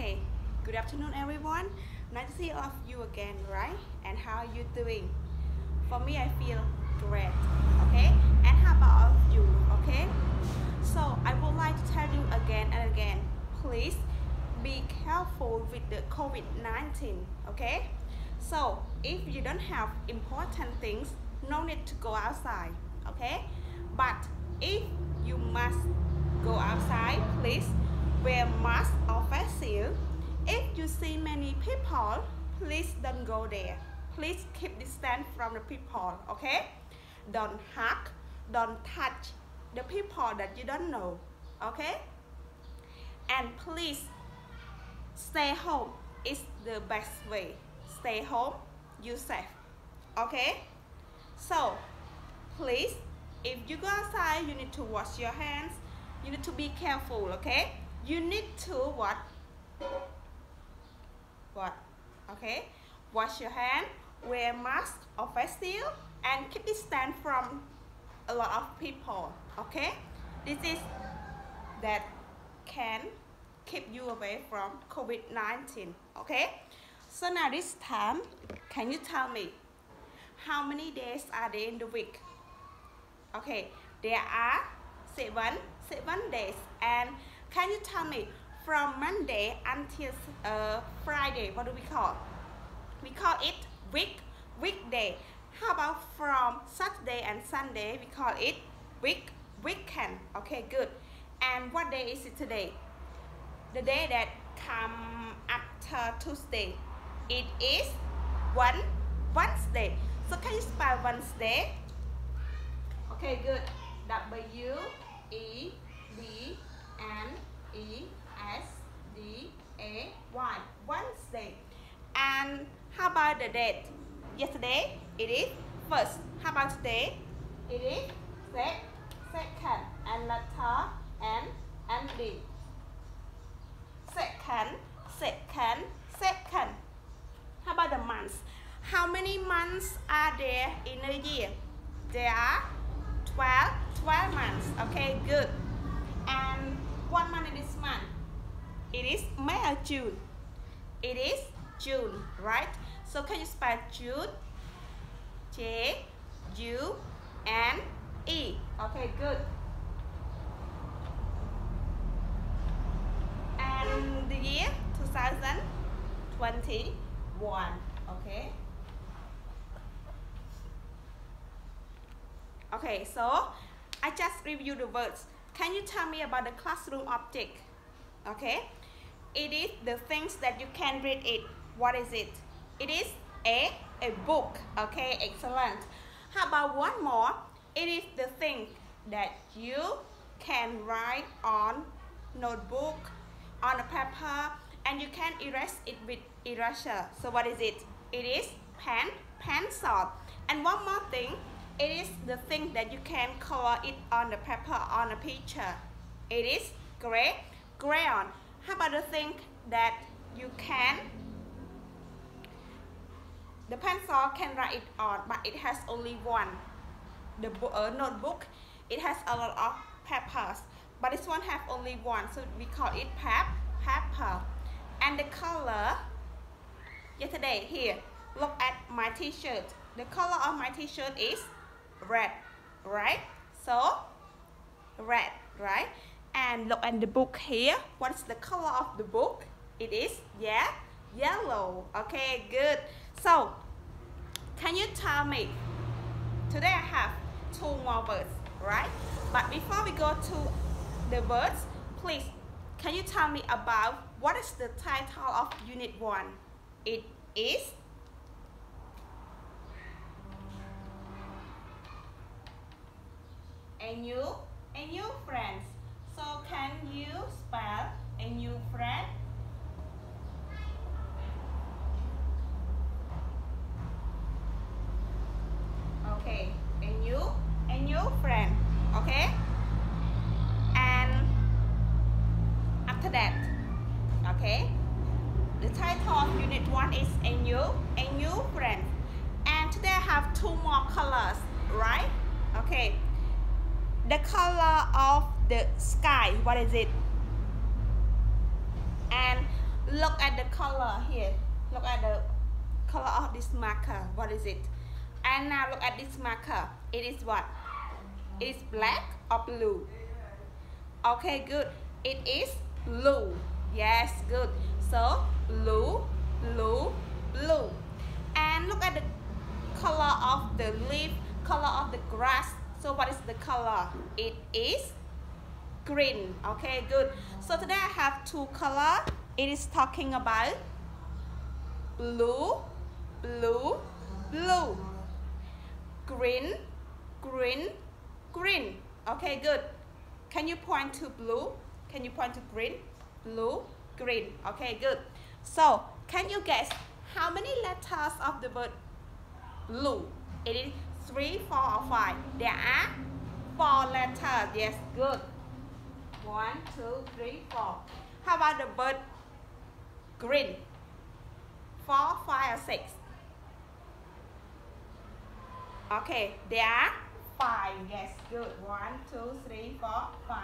Okay, good afternoon everyone. Nice to see all of you again, right? And how are you doing? For me, I feel great, okay? And how about all of you, okay? So I would like to tell you again and again, please be careful with the COVID-19, okay? So if you don't have important things, no need to go outside, okay? But if you must go outside, please wear mask or face shield. If you see many people, please don't go there. Please keep distance from the people, okay? Don't hug, don't touch the people that you don't know, okay? And please stay home is the best way. Stay home, you safe, okay? So please, if you go outside, you need to wash your hands. You need to be careful, okay? You need to what? Okay? Wash your hand, wear mask or face shield, and keep distance from a lot of people, okay? This is that can keep you away from COVID-19, okay? So now this time, can you tell me how many days are there in the week? Okay, there are seven days. And can you tell me from Monday until Friday, what do we call? We call it weekday. How about from Saturday and Sunday? We call it weekend. Okay, good. And what day is it today? The day that come after Tuesday. It is Wednesday. So can you spell Wednesday? Okay, good. W-E-D-N-E-S-D-A-Y. Wednesday. And how about the date? Yesterday, it is first. How about today? It is second. And letter and D. Second. How about the months? How many months are there in a year? There are 12 months. Okay, good. And what month is this month? It is May or June? It is June, right? So can you spell June? J-U-N-E. Okay, good. And the year 2021. Okay. Okay, so I just review the words. Can you tell me about the classroom object? Okay, it is the things that you can read it. What is it? It is a book. Okay, excellent. How about one more? It is the thing that you can write on notebook, on a paper, and you can erase it with eraser. So what is it? It is pencil. And one more thing, it is the thing that you can color it on the paper, on a picture. It is crayon. How about the thing that you can, the pencil can write it on, but it has only one. The notebook, it has a lot of papers, but this one have only one, so we call it paper. And the color, yesterday here, look at my t-shirt. The color of my t-shirt is red, right? So red, right? And look at the book here. What's the color of the book? It is yellow. Okay, good. So can you tell me, today I have two more words, right? But before we go to the words, please can you tell me about what is the title of unit 1? It is a new friend. So can you spell a new friend? Okay, a new friend. Okay. And after that, okay, the title of unit 1 is a new friend. And today I have two more colors, right? Okay. The color of the sky, what is it? And Look at the color here. Look at the color of this marker. What is it? And now look at this marker. It is what? It is black or blue? Okay, good. It is blue. Yes, good. So blue, blue, blue. And look at the color of the leaf, color of the grass. So what is the color? It is green. Okay, good. So today I have two colors. It is talking about blue, blue, blue. Green, green, green. Okay, good. Can you point to blue? Can you point to green? Blue, green. Okay, good. So, can you guess how many letters of the word blue? It is 3, 4, or 5. There are 4 letters. Yes, good. 1, 2, 3, 4. How about the word green? 4, 5, or 6? Okay, there are 5. Yes, good. 1, 2, 3, 4, 5.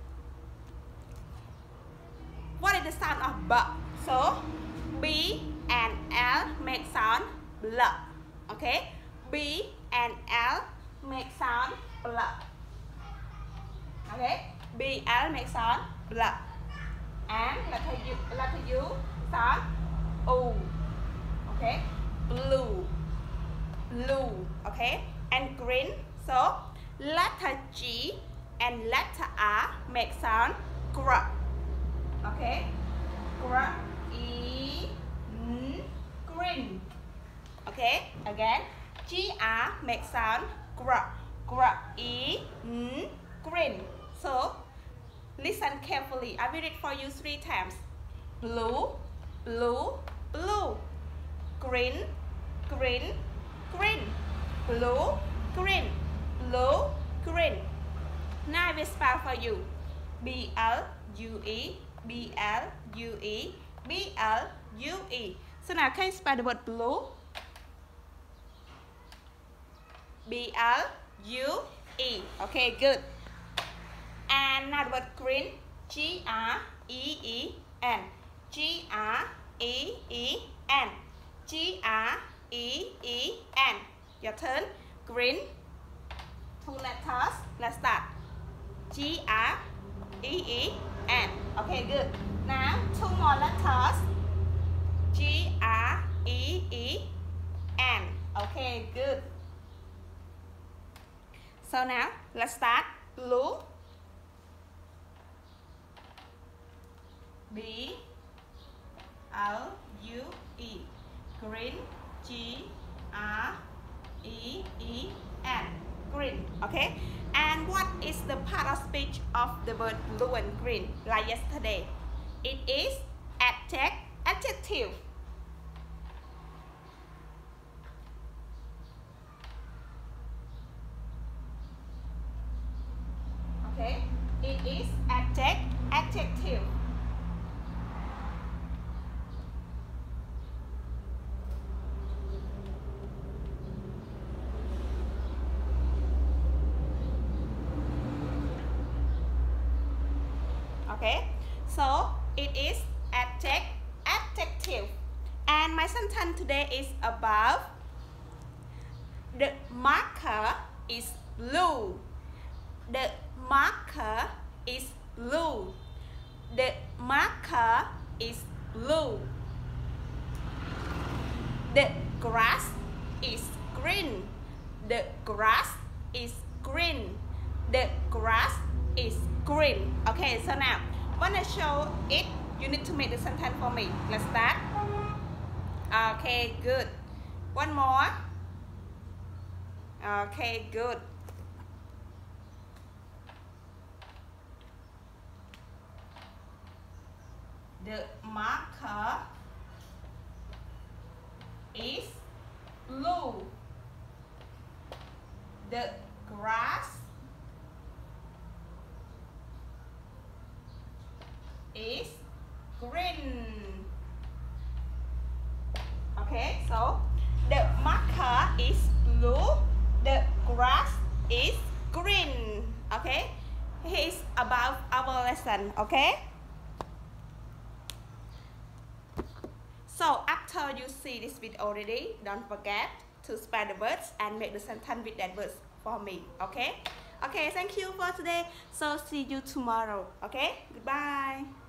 What is the sound of B? So, B and L make sound bl. Okay, B and L make sound bl. Okay, B, L make sound bl. And letter U sound U. Okay, blue, blue. Okay, and green. So, letter G and letter R make sound gr. Okay, gr, E, N, green. Okay, again, GR make sound gr, gr, E, N, green. So, listen carefully. I will read for you 3 times. Blue, blue, blue. Green, green, green. Blue, green, blue, green. Now I will spell for you. B-L-U-E, B-L-U-E, B-L-U-E. So now can you spell the word blue? B-L-U-E. Okay, good. And now the word green. G-R-E-E-N. G-R-E-E-N. G-R-E-E-N. Your turn. Green. 2 letters. Let's start. G-R-E-E-N. Okay, good. Now 2 more letters. G-R-E-E-N. Okay, good. So now let's start. Blue. B-L-U-E. Green. G-R-E-E-N. Green. Okay. And what is the part of speech of the word blue and green like yesterday? It is adjective. Okay. It is adjective. Okay, so it is adjective. And my sentence today is about the marker is blue. The marker is blue. The marker is blue. The grass is green. The grass is green. The grass is green. Okay, so now when I show it, you need to make the sentence for me. Let's start. Okay, good. One more. Okay, good. The marker is blue. The grass is green. Okay, so the marker is blue. The grass is green. Okay, here's about our lesson. Okay. So after you see this video already, don't forget to spell the words and make the sentence with that words for me. Okay? Okay, thank you for today. So see you tomorrow. Okay? Goodbye.